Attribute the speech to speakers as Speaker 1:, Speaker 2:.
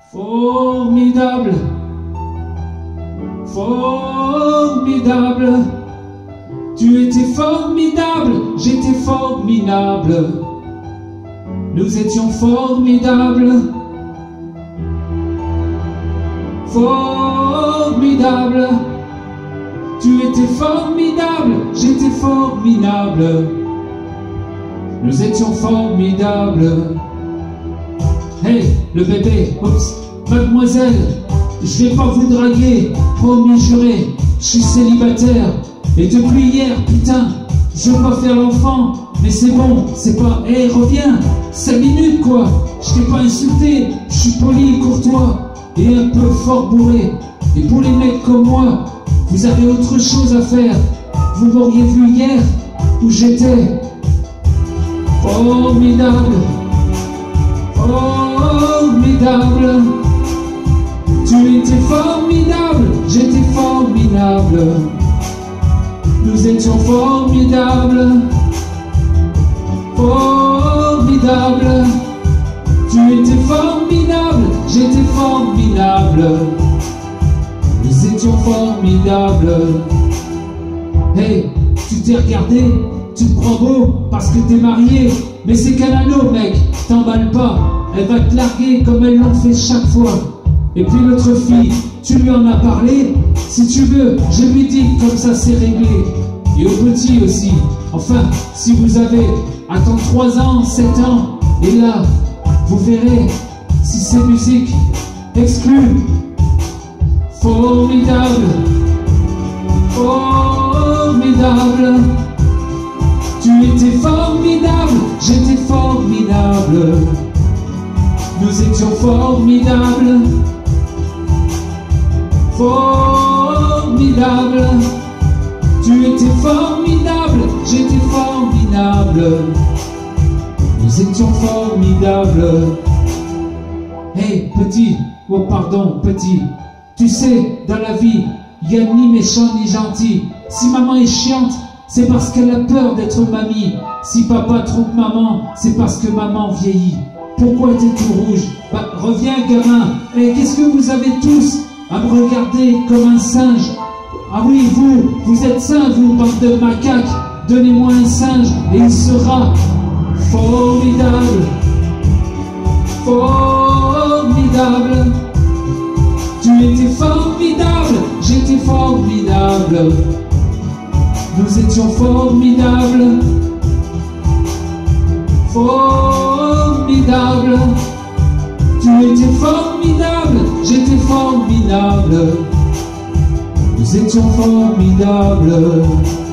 Speaker 1: Formidable, formidable. Tu étais formidable, j'étais formidable. Nous étions formidables. Formidable. Tu étais formidable, j'étais formidable. Nous étions formidables. Hey, le bébé, oups, mademoiselle, je vais pas vous draguer, promis juré, je suis célibataire. Et depuis hier, putain, je veux pas faire l'enfant, mais c'est bon, c'est pas, hey, reviens, 5 minutes quoi, je t'ai pas insulté, je suis poli, courtois, et un peu fort bourré. Et pour les mecs comme moi, vous avez autre chose à faire, vous m'auriez vu hier, où j'étais formidable. Formidable, tu étais formidable, j'étais formidable. Nous étions formidables. Formidable, tu étais formidable, j'étais formidable. Nous étions formidables. Hey, tu t'es regardé, tu te prends beau parce que t'es marié. Mais c'est qu'un anneau, mec, t'emballes pas. Elle va te larguer comme elles l'ont fait chaque fois. Et puis l'autre fille, tu lui en as parlé. Si tu veux, je lui dis, comme ça c'est réglé. Et au petit aussi. Enfin, si vous avez, attends 3 ans, 7 ans. Et là, vous verrez, si c'est musique exclue. Formidable. Formidable. Tu étais formidable, j'étais formidable. Nous étions formidables. Formidable. Tu étais formidable, j'étais formidable. Nous étions formidables. Hey, petit, oh pardon, petit. Tu sais, dans la vie, il n'y a ni méchant ni gentil. Si maman est chiante, c'est parce qu'elle a peur d'être mamie. Si papa trompe maman, c'est parce que maman vieillit. Pourquoi t'es tout rouge? Bah, reviens gamin. Et qu'est-ce que vous avez tous à me regarder comme un singe? Ah oui, vous êtes sains, vous, bande de macaques. Donnez-moi un singe et il sera formidable. Formidable. Tu étais formidable, j'étais formidable. Nous étions formidables. Formidable. Tu étais formidable, j'étais formidable. Nous étions formidables.